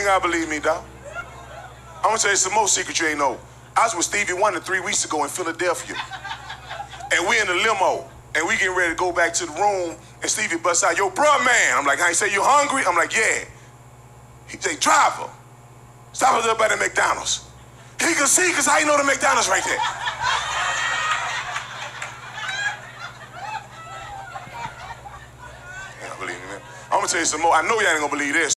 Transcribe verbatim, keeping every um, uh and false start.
gotta believe me, dog. I'm gonna tell you some more secrets you ain't know. I was with Stevie Wonder three weeks ago in Philadelphia. And we in the limo, and we getting ready to go back to the room, and Stevie busts out, yo, bruh, man. I'm like, how you say, you hungry? I'm like, yeah. He say, driver, stop us up by the McDonald's. He can see, because how you know the McDonald's right there? Yeah, believe me, man. I'm gonna tell you some more. I know y'all ain't gonna believe this.